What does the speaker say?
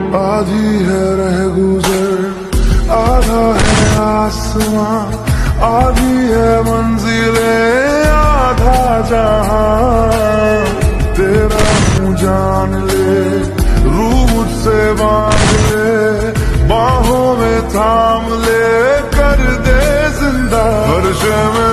आधी है रह गुजर, आधा है आसमां, आधी है मंजिले, आधा जहां। तेरा हूँ जान ले, रूह मुझसे बांध ले, बाहों में थाम ले, कर दे जिंदा। हर शय में